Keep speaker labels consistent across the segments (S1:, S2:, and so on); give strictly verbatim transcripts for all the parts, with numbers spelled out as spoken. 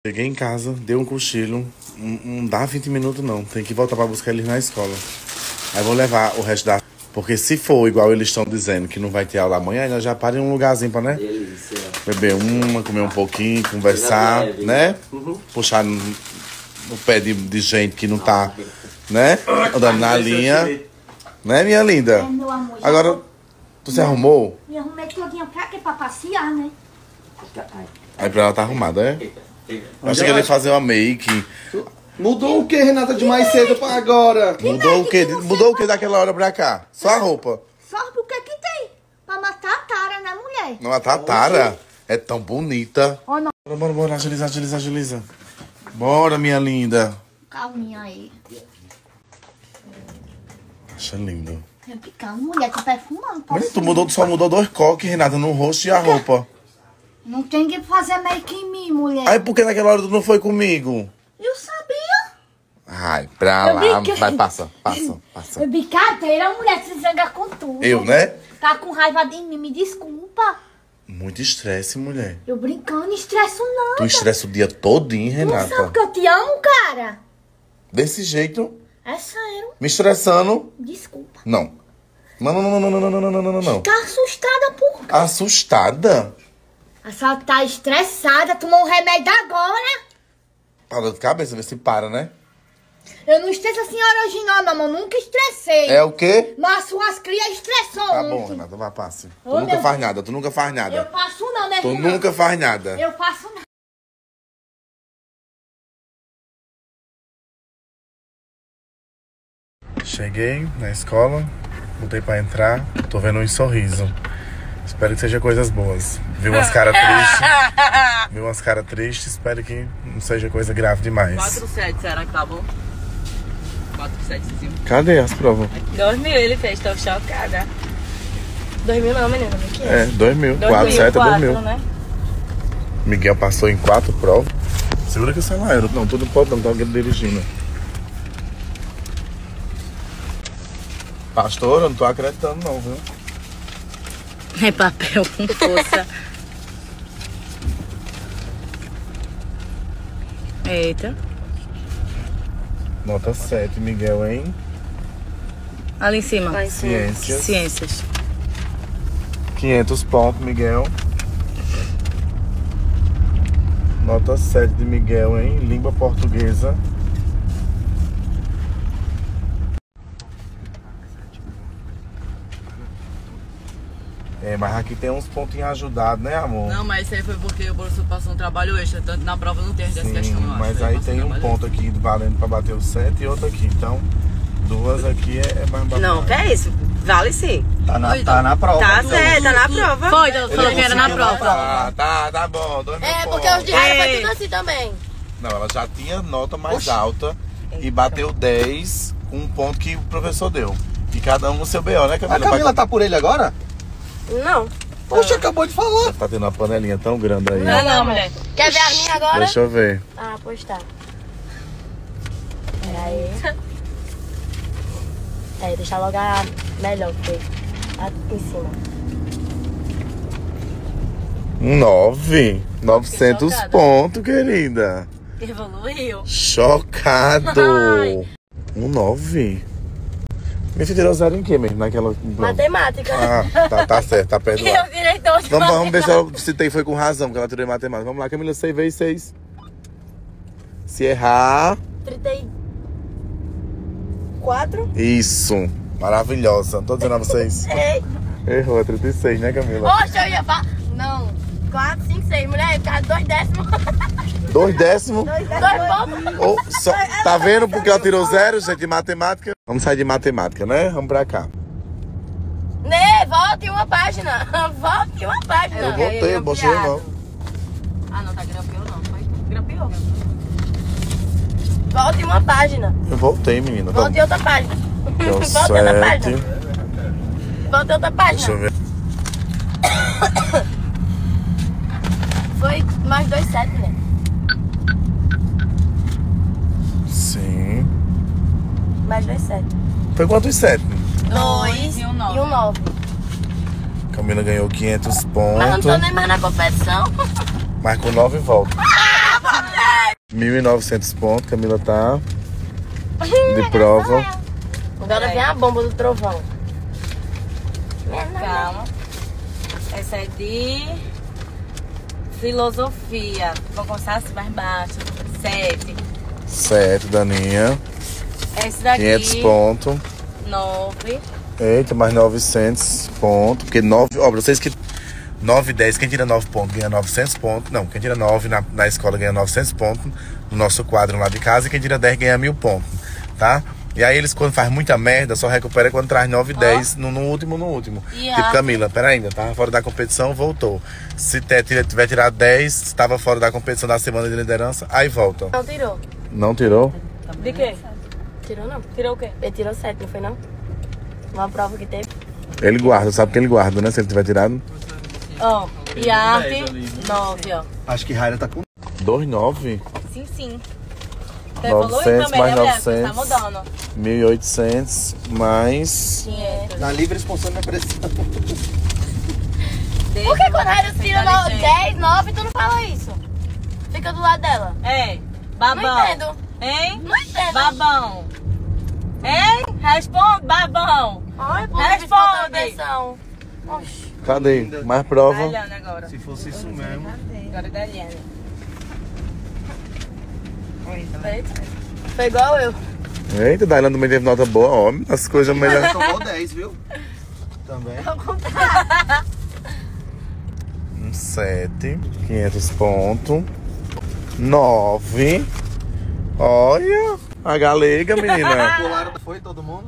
S1: Cheguei em casa, dei um cochilo. Não, não dá vinte minutos, não. Tem que voltar pra buscar eles na escola. Aí vou levar o resto da... Porque se for igual eles estão dizendo que não vai ter aula amanhã, ainda já para em um lugarzinho pra, né?
S2: Delícia.
S1: Beber uma, comer um pouquinho, conversar,
S2: Leve.
S1: né?
S2: Uhum.
S1: Puxar no, no pé de, de gente que não tá, né? Andando na linha. Né, minha linda?
S3: É, meu amor. já
S1: Agora,
S3: vou-
S1: tu se arrumou?
S3: Me arrumei todinha pra quê? Pra passear, né?
S1: Aí pra ela tá arrumada, é? Eu achei que ele ia fazer uma make.
S4: Mudou o que, Renata, de mais cedo pra agora?
S1: Mudou o quê? Mudou o quê daquela hora pra cá? Só a roupa.
S3: Só o que que tem? Pra matar a tara, né, mulher?
S1: Não, a Tatara é tão bonita.
S3: Ó, não.
S1: Bora, bora, bora. Agiliza, agiliza, agiliza. Bora, minha linda.
S3: Calminha aí.
S1: Acha lindo.
S3: Tem que calma, mulher, tô perfumando.
S1: Mas
S3: Posso...
S1: tu mudou, só mudou dois coques, Renata, no rosto e a roupa.
S3: Não tem que fazer make em mim, mulher.
S1: Aí por que naquela hora tu não foi comigo?
S3: Eu sabia.
S1: Ai, pra
S3: Eu
S1: lá.
S3: brinquei.
S1: Vai, passa, passa, passa.
S3: É brincadeira, mulher, se zanga com tudo.
S1: Eu, né?
S3: Tá com raiva de mim, me desculpa.
S1: Muito estresse, mulher.
S3: Eu brincando, não estresso não.
S1: Tu estressa o dia todinho,
S3: Não sabe
S1: Renata.
S3: que eu te amo, cara?
S1: Desse jeito,
S3: É sério.
S1: me estressando.
S3: Desculpa.
S1: Não. Não, não, não, não, não, não, não, não, não, não, não.
S3: Tá assustada por quê?
S1: Assustada?
S3: A senhora tá estressada, tomou um remédio agora.
S1: Para de cabeça, vê se para, né?
S3: Eu não estresso a senhora hoje não, mamãe. Eu nunca estressei.
S1: É o quê?
S3: Mas suas crias estressou
S1: Tá bom,
S3: ontem.
S1: Renata, vai, passe. Tu
S3: Ô,
S1: nunca
S3: meu-
S1: faz nada, tu nunca faz nada.
S3: Eu passo não, né,
S1: Tu
S3: irmã?
S1: nunca faz nada.
S3: Eu passo não.
S1: Cheguei na escola, botei pra entrar, tô vendo um sorriso. Espero que seja coisas boas. Vi umas caras tristes. Vi umas caras tristes, espero que não seja coisa grave demais.
S5: quatro sete, será que tá bom? quatro sete, sim.
S1: Cadê as provas?
S5: dois mil ele fez, tô chocada. dois mil não, menina, mil e quinhentos.
S1: É, dois mil.
S5: dois
S1: quatro,
S5: mil,
S1: sete, dois
S5: quatro,
S1: mil.
S5: né?
S1: Miguel passou em quatro provas. Segura que o celular. Eu- Não, tu não pode não, tá alguém dirigindo. Pastor, eu não tô acreditando não, viu?
S5: É papel com força. Eita.
S1: Nota sete, Miguel, em
S5: Ali em cima.
S1: ciências.
S5: Ciências.
S1: quinhentos pontos, Miguel. Nota sete de Miguel em língua portuguesa. É, mas aqui tem uns pontinhos ajudados, né, amor?
S5: Não, mas isso aí foi porque o professor passou um trabalho extra. Tanto na prova não tem as dez
S1: Sim,
S5: questões, eu acho.
S1: mas
S5: Ele
S1: aí
S5: passou
S1: tem um
S5: trabalho
S1: ponto aqui valendo pra bater o sete e outro aqui. Então, duas aqui é, é mais bacana.
S6: Não, que é isso? Vale sim.
S4: Tá na,
S5: Oi,
S4: tá na prova.
S6: Tá
S4: Tu-
S6: certo, tá na prova.
S5: Foi, então,
S1: Ele
S5: falou que era na
S1: conseguiu
S5: prova.
S1: notar. Tá, tá bom. Dois mil
S7: É, porque
S1: pontos.
S7: os de raiva foi
S6: Ei.
S7: tudo assim também.
S1: Não, ela já tinha nota mais alta e bateu dez com um ponto que o professor deu. E cada um no seu B O, né, Camila?
S4: A Camila tá por ele agora?
S6: Não.
S4: Poxa, acabou de falar.
S1: Tá tendo uma panelinha tão grande aí.
S5: Não, não, mulher.
S7: Quer ver a minha agora?
S1: Deixa eu ver.
S7: Ah, pois tá. Peraí. Aí, deixa logo a melhor, porque tá em cima.
S1: Um nove. novecentos
S5: chocada.
S1: pontos, querida.
S5: Evoluiu.
S1: Chocado.
S5: Ai.
S1: Um nove. Me tirou zero em quê mesmo? Naquela.
S7: Matemática.
S1: Ah, tá, tá certo, tá perdoado.
S7: Eu virei dois.
S1: Vamos, vamos ver se eu citei foi com razão, porque ela tirou em matemática. Vamos lá, Camila, seis vezes seis. Se errar.
S7: trinta e quatro.
S1: Isso. Maravilhosa. Não tô dizendo a vocês.
S7: Ei.
S1: Errou, é trinta e seis, né, Camila?
S7: Poxa, eu ia falar. Não. quatro, cinco, seis. Mulher, por causa de dois décimos.
S1: Dois décimos.
S7: Dois pontos.
S1: Ou só- tá vendo porque ela tirou zero, gente, de matemática? Vamos sair de matemática, né? Vamos pra cá.
S7: Né, volte uma página. Volte uma página.
S1: Eu voltei, eu botei não.
S5: Ah, não, tá grampeou não. Foi grampeou.
S7: Volte uma página.
S1: Eu voltei, menina.
S7: Volte
S1: Vamos.
S7: outra página.
S1: Deu
S7: Volte outra
S1: sete.
S7: página. Volte outra
S1: Deixa eu
S7: página.
S1: ver.
S7: Foi mais dois sete, né?
S1: Sim.
S7: Mais dois sete.
S1: Foi quantos sete?
S7: Dois
S5: e um nove.
S7: E um nove.
S1: Camila ganhou quinhentos
S7: Mas eu não
S1: pontos.
S7: tô nem mais na competição.
S1: Mas com nove volta.
S7: Ah,
S1: mil e novecentos pontos, Camila tá de prova.
S7: Agora vem a bomba do trovão.
S5: Calma. Essa é de filosofia. Vou começar assim mais baixo. Sete.
S1: sete, Daninha.
S5: Esse daqui.
S1: quinhentos pontos.
S5: Nove.
S1: Eita, mais novecentos pontos. Porque nove, ó, pra vocês que nove e dez, quem tira nove pontos ganha novecentos pontos. Não, quem tira nove na, na escola ganha novecentos pontos. No nosso quadro lá de casa. E quem tira dez ganha mil pontos, tá? E aí eles, quando faz muita merda, só recupera quando traz nove e dez no, no último, no último.
S5: E
S1: tipo,
S5: a...
S1: Camila, pera ainda, tava fora da competição, voltou. Se te, tiver tirado dez, estava fora da competição da semana de liderança, aí volta.
S7: Não tirou.
S1: Não tirou?
S5: De quê?
S7: Tirou não.
S5: Tirou o quê?
S7: Ele tirou sete, não foi não? Uma prova que teve.
S1: Ele guarda, sabe que ele guarda, né? Se ele tiver tirado.
S5: Ó, e a arte, nove, ó.
S4: Acho que Raira tá com...
S1: dois, nove.
S5: Sim, sim. Tá evoluindo
S1: novecentos
S5: também,
S1: mais
S5: né, mulher? Tá
S1: novecentos.
S5: mudando.
S1: mil e oitocentos mais...
S5: quinhentos.
S4: Na livre espontânea pressão.
S7: Por que quando a Raira tira no- dez, nove, tu não fala isso? Fica do lado dela.
S5: Ei, babão.
S7: Não entendo.
S5: Hein?
S7: Não entendo.
S5: Babão. Hein? Responde, babão.
S7: Ai, pô,
S5: Responde.
S7: atenção. Oxi.
S1: Cadê? Mais prova.
S5: Tá olhando agora.
S4: Se fosse isso mesmo.
S5: Agora da Eliane.
S7: Eita. Foi igual eu.
S1: Eita, Dailane também teve nota boa, ó. As coisas melhores.
S4: Tomou dez, viu? Também.
S1: Um sete, quinhentos pontos. nove. Olha, a galega, menina.
S4: Pularam, foi todo mundo?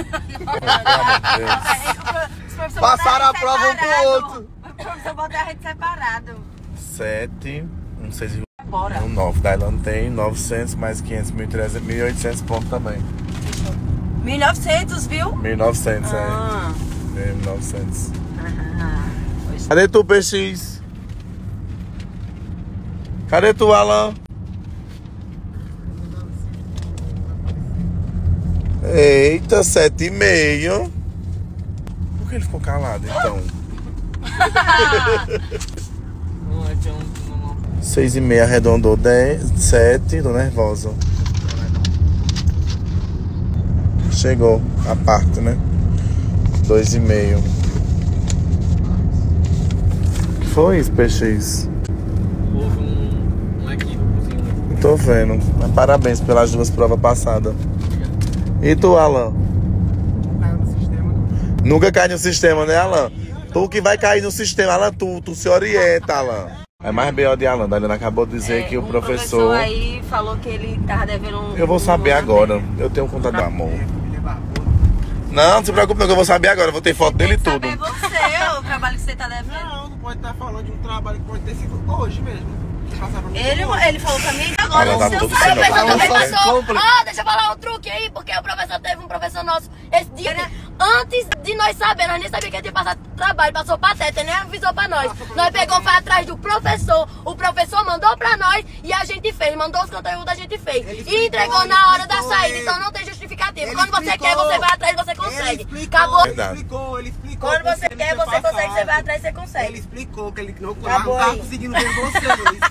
S1: Deus.
S4: Passaram a prova um pro outro.
S6: Eu botei a gente separado.
S1: sete, um seis e
S6: Bora.
S1: um nove. Dailane tem novecentos mais quinhentos, mil e trezentos, mil e oitocentos pontos também.
S6: mil e novecentos, viu?
S1: mil e novecentos,
S6: Ah.
S1: é. mil e novecentos.
S6: Ah.
S1: Cadê tu, P X? Cadê tu, Alan? Eita, sete e meio. Por que ele ficou calado, então? Seis e meio, arredondou dez, sete, tô nervosa. Chegou a parte, né? Dois e meio. O que foi isso, P X?
S2: Houve um, um equívocozinho.
S1: Tô vendo. Mas parabéns pelas duas provas passadas. E tu, Alan?
S2: Caiu no sistema.
S1: Nunca cai no sistema, né, Alan? Tu que vai cair no sistema, Alan, tu, tu se orienta, Alan. É mais B O de Alan, Daliana acabou de dizer
S6: É,
S1: que o
S6: um
S1: professor...
S6: aí falou que ele tava devendo um...
S1: Eu vou saber
S6: um-
S1: agora, eu tenho conta do amor.
S2: Ele é barbudo.
S1: Não, não se preocupe não, que eu vou saber agora, eu vou ter foto dele e
S6: Tem que
S1: tudo.
S6: saber você, o trabalho que você tá devendo.
S2: Não, não pode estar falando de um trabalho que pode ter sido hoje mesmo. Que passava no
S6: Ele,
S2: hoje.
S6: ele falou pra mim agora.
S1: Ela tá
S6: o seu
S1: todo
S6: sabe,
S1: sem
S7: O professor
S1: noção.
S7: também
S1: Vamos
S7: passou.
S4: compli-
S7: Ó, deixa eu falar um truque aí, porque o professor teve um professor nosso esse dia. que, Antes de nós saber, nós nem sabíamos que ele tinha passado trabalho, passou pateta, nem avisou pra nós. Nós pegou, foi atrás do professor, o professor mandou pra nós e a gente fez, mandou os conteúdos, a gente fez.
S4: Ele
S7: E
S4: explicou,
S7: entregou
S4: ele
S7: na hora da
S4: explicou,
S7: saída,
S4: ele-
S7: então não tem justificativo.
S4: ele
S7: Quando você
S4: explicou.
S7: quer, você vai atrás, você
S4: Ele
S7: consegue.
S4: explicou,
S7: Acabou.
S4: ele
S1: Verdade.
S4: explicou, ele explicou.
S7: Quando
S4: porque
S7: você
S4: ele
S7: quer,
S4: tinha
S7: você consegue,
S4: passado.
S7: você vai atrás, você
S4: Ele
S7: consegue.
S4: explicou que ele não, não
S7: Acabou
S4: tava
S7: aí.
S4: conseguindo ver vocês.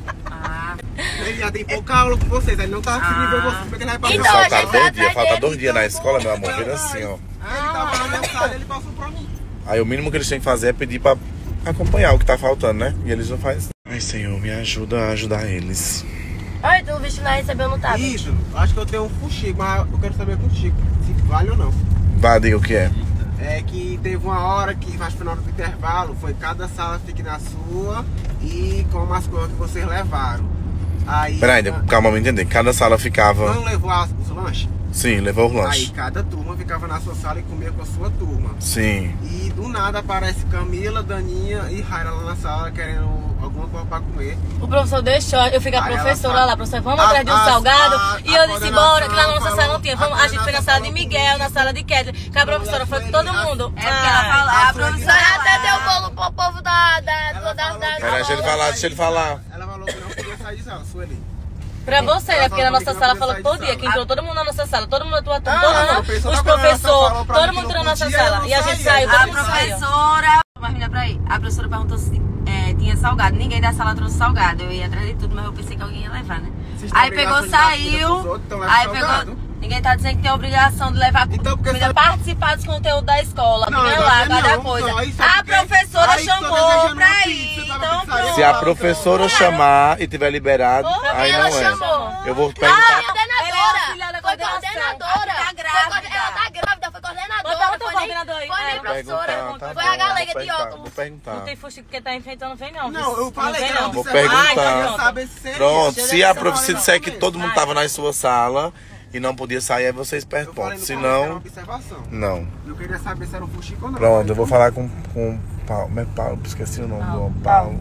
S6: Ah,
S4: Ele já tem pouca aula com vocês, ele não tava conseguindo ver vocês. Como é que ele vai passar?
S7: Então, a
S1: Falta
S7: gente vai
S1: dois dias,
S7: atrás
S1: falta
S7: dele,
S1: dois dias na
S7: então,
S1: escola, meu amor, vira assim, ó.
S4: Ah, ele tava na minha sala, ele passou pra mim.
S1: Aí o mínimo que eles têm que fazer é pedir pra acompanhar o que tá faltando, né? E eles não fazem. Ai, Senhor, me ajuda a ajudar eles.
S7: Ai, tu visto lá recebeu no tablet.
S4: Isso, acho que eu tenho um fuxico, mas eu quero saber contigo se vale ou não.
S1: Vá, diga o que é.
S4: É que teve uma hora que, acho que na hora do intervalo, foi cada sala fique na sua e com as coisas que vocês levaram. Aí.
S1: Peraí, calma, vamos entender. Cada sala ficava...
S4: Não levou as- os lanches?
S1: Sim, levou o
S4: Aí
S1: lanche.
S4: cada turma ficava na sua sala e comia com a sua turma.
S1: Sim.
S4: E do nada aparece Camila, Daninha e Raira lá na sala querendo alguma coisa pra comer.
S5: O professor deixou, eu fiquei a
S4: Aí ela
S5: professora
S4: fala-
S5: lá, professora, vamos
S4: A-
S5: atrás de um
S4: a-
S5: salgado.
S4: a-
S5: E
S4: a
S5: eu disse,
S4: coordenação
S5: bora, que lá na nossa
S4: falou-
S5: sala não tinha. Vamos,
S4: a
S5: a gente foi na
S4: coordenação
S5: sala de
S4: falou
S5: Miguel,
S4: comigo.
S5: na sala de Kedra, que a professora foi com todo mundo.
S6: é porque ela
S5: Ah,
S6: fala,
S4: a
S6: a professora
S7: Só até deu bolo pro povo da. da.
S4: Ela
S7: da. da,
S4: falou
S7: da,
S4: que-
S1: Peraí, deixa ele falar, deixa ele falar.
S4: Ela falou que não podia sair de sala, Sueli.
S5: pra você, né?
S4: Ela
S5: Porque na
S4: falou
S5: nossa
S4: que não
S5: sala
S4: podia
S5: falou
S4: sair
S5: que
S4: de
S5: podia,
S4: sala.
S5: que entrou todo mundo na nossa sala, todo mundo atuou, todo
S4: Ah,
S5: mundo,
S4: a professora
S5: os
S4: falou
S5: professores,
S4: pra
S5: todo
S4: mim
S5: mundo
S4: que
S5: entrou
S4: não
S5: na nossa
S4: podia,
S5: sala.
S4: eu não
S5: E a gente
S4: saía.
S5: saiu,
S6: A
S5: todo mundo saiu.
S6: professora... Mas, menina, peraí. A professora perguntou se é, tinha salgado. Ninguém da sala trouxe salgado. Eu ia atrás de tudo, mas eu pensei que alguém ia levar, né?
S4: Vocês têm
S6: Aí pegou,
S4: obrigação de dar comida
S6: saiu.
S4: pros outros, então leva
S6: Aí
S4: salgado.
S6: pegou. Ninguém tá dizendo que tem obrigação de levar
S4: Então, porque
S6: comida,
S4: só-
S6: participar dos conteúdos da escola.
S4: Não,
S6: Não,
S4: eu
S6: lá,
S4: não,
S6: cada
S4: não,
S6: coisa.
S4: não, aí só
S6: A
S4: porque-
S6: professora
S4: aí tô
S6: chamou
S4: desejando
S6: pra
S4: uma
S6: ir.
S4: pizza, tava
S6: Então
S4: pensando.
S6: pronto.
S1: Se a professora chamar e tiver liberado, aí
S7: ela
S1: não é.
S7: chamou.
S1: Eu vou
S7: Ah,
S1: perguntar.
S7: coordenadora.
S6: Ela é auxiliar da
S7: Foi
S6: coordenação.
S7: coordenadora.
S6: Tá
S7: Foi
S6: grávida.
S7: coorden- Ela tá grávida, foi coordenadora.
S6: Bota ela,
S7: Foi nem,
S6: coordenadora aí.
S7: foi
S6: É,
S7: nem
S6: vou
S7: professora.
S1: Perguntar, tá
S7: Foi
S1: bom,
S7: a galega
S1: vou
S7: de
S1: perguntar,
S7: óculos.
S1: Vou perguntar.
S6: Não tem fuxico porque tá enfeitando, não vem não.
S4: Não, eu falei
S6: não
S4: que
S6: vem,
S4: era
S6: não.
S1: Vou
S4: observar.
S1: perguntar.
S4: Ah, então sabe se seria.
S1: Pronto,
S6: Deixa
S1: se
S6: eu
S1: a
S6: ver se
S1: professora
S6: não.
S1: disser que todo mundo
S6: Vai.
S1: tava na sua sala e não podia sair, aí vocês
S4: Eu falei
S1: perguntam.
S4: no
S1: Se
S4: começo que era uma
S1: não,
S4: observação.
S1: não.
S4: Eu queria saber se era um fuxico ou não.
S1: Pronto, eu vou falar com, com o Paulo. Não é Paulo, esqueci o nome do homem. Paulo.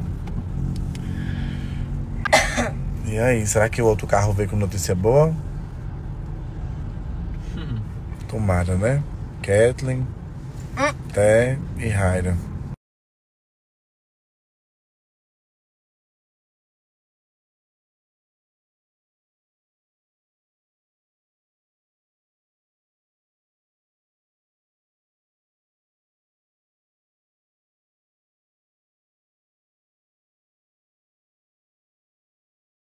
S1: E aí, será que o outro carro veio com notícia boa? Tomara, né? Kathleen, Té e Raira.